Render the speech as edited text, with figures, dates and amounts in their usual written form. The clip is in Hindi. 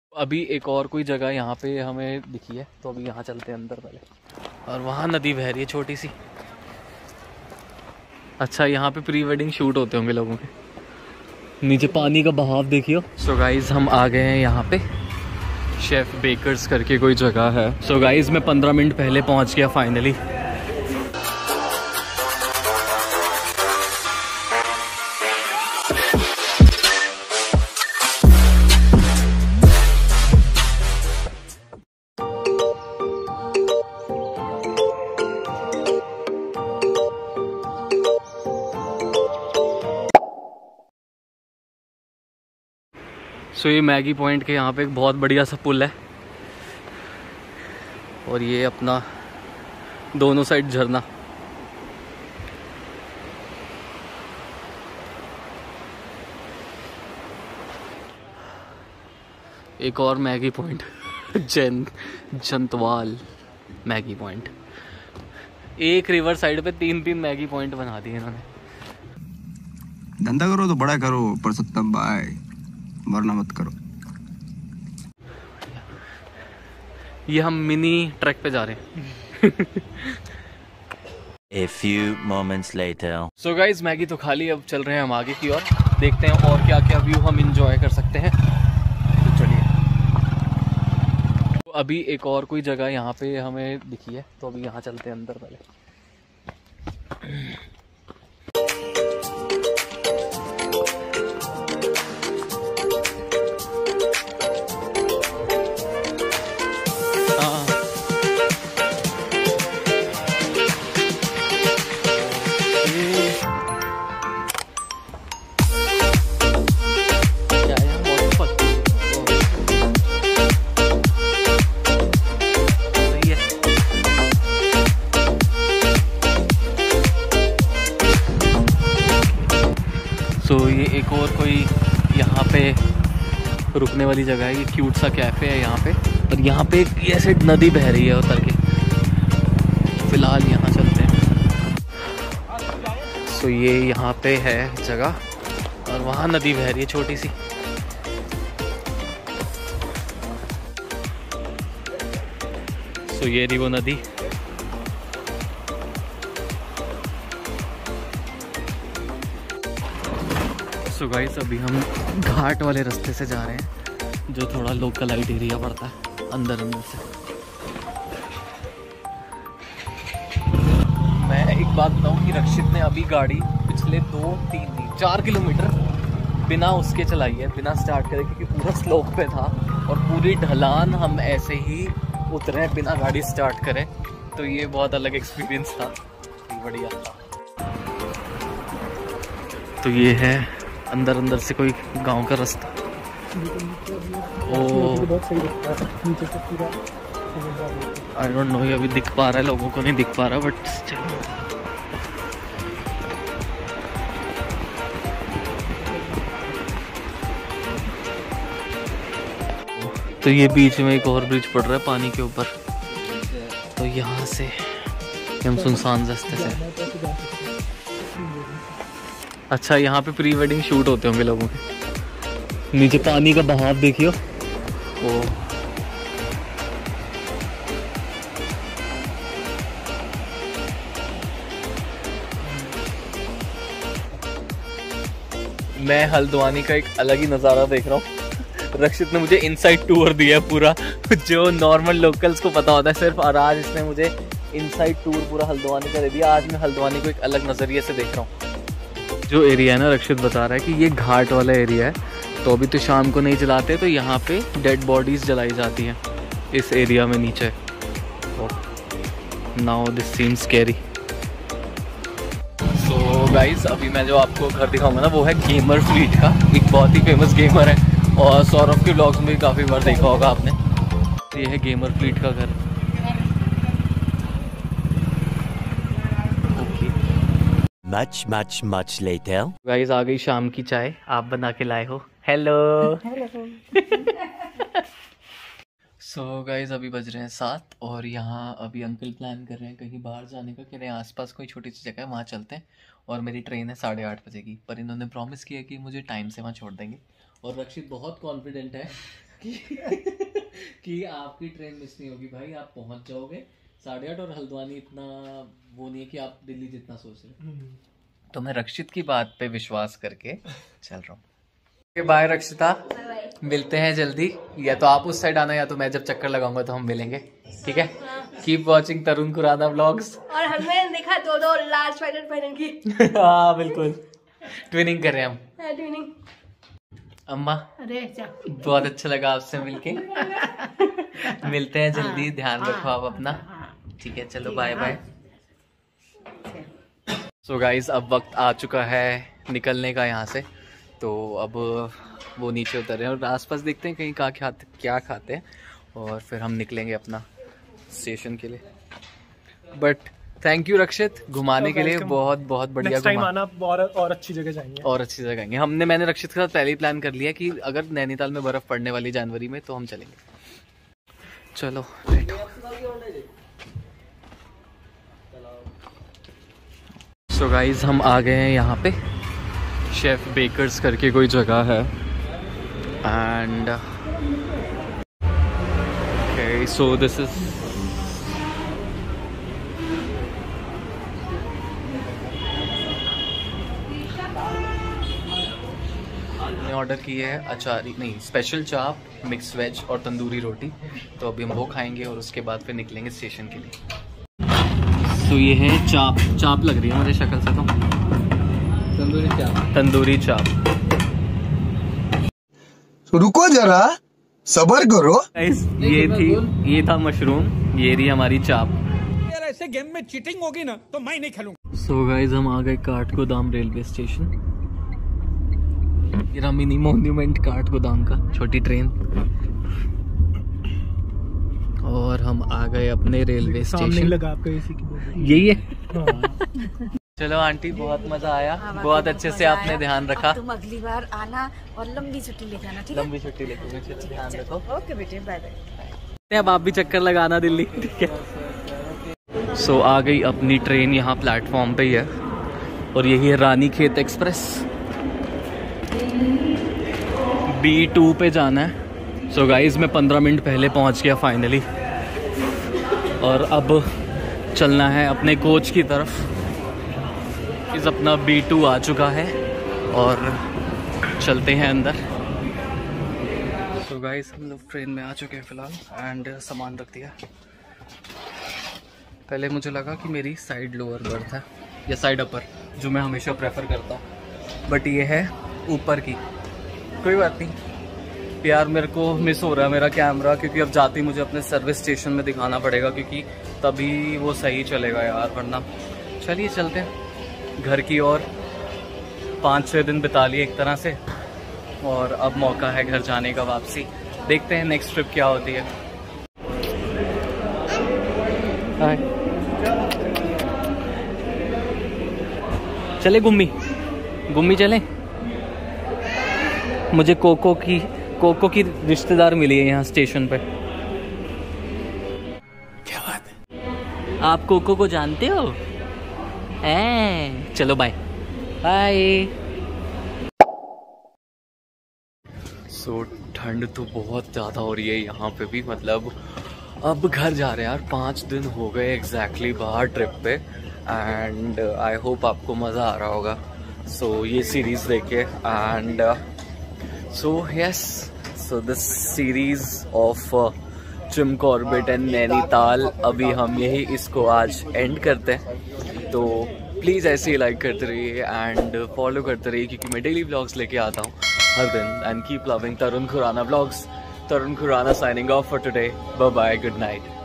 अभी एक और कोई जगह यहाँ पे हमें दिखी है, तो अभी यहाँ चलते हैं अंदर पहले। और वहाँ नदी बह रही है छोटी सी। अच्छा, यहाँ पे प्री वेडिंग शूट होते होंगे लोगों के। नीचे पानी का बहाव देखियो। सो गाइज हम आ गए हैं यहाँ पे, शेफ बेकर्स करके कोई जगह है। सो गाइज मैं 15 मिनट पहले पहुँच गया फाइनली। सो ये मैगी पॉइंट के यहाँ पे एक बहुत बढ़िया सा पुल है, और ये अपना दोनों साइड झरना। एक और Maggi point Jantwal Maggi point. एक रिवर साइड पे 3-3 मैगी पॉइंट बना दिए इन्होंने। धंधा करो तो बड़ा करो, पर सत्तम भाई वरना मत करो। ये हम मिनी ट्रैक पे जा रहे हैं। A few moments later. So guys Maggi तो खा ली, अब चल रहे हैं हम आगे की ओर। देखते हैं और क्या क्या व्यू हम इंजॉय कर सकते हैं। तो चलिए। तो अभी एक और कोई जगह यहाँ पे हमें दिखी है, तो अभी यहाँ चलते हैं अंदर पहले। तो ये एक और कोई यहाँ पे रुकने वाली जगह है। ये क्यूट सा कैफ़े है यहाँ पे, और यहाँ पे एक ऐसे नदी बह रही है उतर के। फिलहाल यहाँ चलते हैं। तो ये यहाँ पे है जगह, और वहाँ नदी बह रही है छोटी सी। तो ये रही वो नदी। सो गाइस अभी हम घाट वाले रास्ते से जा रहे हैं, जो थोड़ा लोकलाइट एरिया पड़ता है अंदर से। मैं एक बात बताऊं कि रक्षित ने अभी गाड़ी पिछले 2-3-4 किलोमीटर बिना उसके चलाई है, बिना स्टार्ट करे, क्योंकि पूरा स्लोप पे था और पूरी ढलान हम ऐसे ही उतरे बिना गाड़ी स्टार्ट करे। तो ये बहुत अलग एक्सपीरियंस था, बढ़िया था। तो ये है अंदर से कोई गांव का रास्ता। आई डोंट नो ये अभी दिख पा रहा है, लोगों को नहीं दिख पा रहा, बट चलो। तो ये बीच में एक और ब्रिज पड़ रहा है पानी के ऊपर। तो यहाँ से हम सुनसान रास्ते से। अच्छा, यहाँ पे प्री वेडिंग शूट होते होंगे लोगों के। नीचे पानी का बहाव देखियो। ओ मैं हल्द्वानी का एक अलग ही नज़ारा देख रहा हूँ। रक्षित ने मुझे इनसाइड टूर दिया है पूरा, जो नॉर्मल लोकल्स को पता होता है सिर्फ, और आज इसने मुझे इनसाइड टूर पूरा हल्द्वानी का दे दिया। आज मैं हल्द्वानी को एक अलग नज़रिए से देख रहा हूँ। जो एरिया है ना, रक्षित बता रहा है कि ये घाट वाला एरिया है, तो अभी तो शाम को नहीं जलाते, तो यहाँ पे डेड बॉडीज जलाई जाती हैं इस एरिया में नीचे। Now this seems scary. So guys अभी मैं जो आपको घर दिखाऊंगा ना, वो है गेमर फ्लीट का। एक बहुत ही फेमस गेमर है, और सौरभ के ब्लॉग्स में भी काफ़ी बार देखा होगा आपने। ये है गेमर फ्लीट का घर। Much later. गाइस आ गई शाम की चाय, आप बना के लाए हो। हेलो। सो गाइस अभी बज रहे हैं 7, और यहाँ अभी अंकल प्लान कर रहे हैं कहीं बाहर जाने का, कह रहे हैं आसपास कोई छोटी सी जगह है वहाँ चलते हैं। और मेरी ट्रेन है 8:30 बजे की, पर इन्होंने प्रॉमिस किया कि मुझे टाइम से वहाँ छोड़ देंगे। और रक्षित बहुत कॉन्फिडेंट है कि आपकी ट्रेन मिस नहीं होगी भाई, आप पहुंच जाओगे 8:30 और हल्द्वानी इतना वो नहीं है कि आप दिल्ली जितना सोच रहे। तो मैं रक्षित की बात पे विश्वास करके चल रहा हूँ। बाय रक्षिता, मिलते हैं जल्दी, या तो आप उस साइड आना या तो मैं जब चक्कर लगाऊंगा तो हम मिलेंगे, ठीक है? Keep watching Tarun Khurana vlogs. और हमने देखा दो लाल स्वेटर पहन की। हाँ बिल्कुल, ट्विनिंग कर रहे हैं हम। ट्विनिंग। अम्मा बहुत अच्छा लगा आपसे मिलके। मिलते हैं जल्दी, ध्यान रखो आप अपना, ठीक है? चलो बाय बाय। सो गाइज अब वक्त आ चुका है निकलने का यहाँ से, तो अब वो नीचे उतर रहे हैं और आसपास देखते हैं कहीं क्या खाते हैं और फिर हम निकलेंगे अपना स्टेशन के लिए। बट थैंक यू रक्षित घुमाने के लिए, बहुत बहुत बढ़िया। नेक्स्ट टाइम आना, और अच्छी जगह जाएंगे, और अच्छी जगह जाएंगे। मैंने रक्षित के साथ पहले ही प्लान कर लिया कि अगर नैनीताल में बर्फ पड़ने वाली जनवरी में तो हम चलेंगे। चलो सो गाइज हम आ गए हैं यहाँ पे, शेफ बेकर्स करके कोई जगह है, and okay so this is order की है अचारी नहीं स्पेशल चाप, मिक्स वेज और तंदूरी रोटी। तो अभी हम वो खाएंगे और उसके बाद फिर निकलेंगे स्टेशन के लिए। तो ये है चाप लग रही है मुझे शक्ल से तो, तंदूरी चाप। रुको जरा, सब्र करो। ये था मशरूम, ये रही हमारी चाप। यार ऐसे गेम में चीटिंग होगी ना तो मैं नहीं खेलूंगा। सो गाइस हम आ गए काठगोदाम रेलवे स्टेशन। ये मिनी मॉन्यूमेंट काठगोदाम का, छोटी ट्रेन। और हम आ गए अपने रेलवे स्टेशन। लगा आपका एसी की यही है। चलो आंटी बहुत मजा आया, बहुत अच्छे से आपने ध्यान रखा। तुम अगली बार आना और लंबी छुट्टी लेके आना, ठीक है? लंबी छुट्टी लेके ध्यान रखो। ओके बेटे, बाय बाय। अब आप भी चक्कर लगाना दिल्ली, ठीक है? सो आ गई अपनी ट्रेन, यहाँ प्लेटफॉर्म पे ही है और यही है रानीखेत एक्सप्रेस। B2 पे जाना है। सो गाइज मैं 15 मिनट पहले पहुँच गया फाइनली, और अब चलना है अपने कोच की तरफ। इस अपना B2 आ चुका है और चलते हैं अंदर। तो गाइस हम लोग ट्रेन में आ चुके हैं फ़िलहाल, एंड सामान रख दिया। पहले मुझे लगा कि मेरी साइड लोअर बर्थ है या साइड अपर, जो मैं हमेशा प्रेफर करता हूँ, बट ये है ऊपर की। कोई बात नहीं यार, मेरे को मिस हो रहा है मेरा कैमरा, क्योंकि अब जाते ही मुझे अपने सर्विस स्टेशन में दिखाना पड़ेगा, क्योंकि तभी वो सही चलेगा यार, वरना। चलिए चलते हैं घर की ओर। 5-6 दिन बिता लिए एक तरह से, और अब मौका है घर जाने का वापसी। देखते हैं नेक्स्ट ट्रिप क्या होती है। चले गुम्मी चले। मुझे कोको की रिश्तेदार मिली है यहाँ स्टेशन पे। क्या बात है? आप कोको को जानते हो? चलो बाय बाय। सो ठंड तो बहुत ज़्यादा हो रही है यहाँ पे भी, मतलब अब घर जा रहे हैं यार। 5 दिन हो गए एग्जैक्टली बाहर ट्रिप पे, एंड आई होप आपको मज़ा आ रहा होगा। सो ये सीरीज़ देखे, and so yes, so this series of Jim Corbett and Nainital, अभी हम यही इसको आज एंड करते हैं। तो प्लीज़ ऐसे ही लाइक करते रहिए एंड फॉलो करते रहिए, क्योंकि मैं डेली व्लॉग्स लेके आता हूँ हर दिन। And keep loving Tarun Khurana vlogs. Tarun Khurana signing off for today. Bye bye, good night.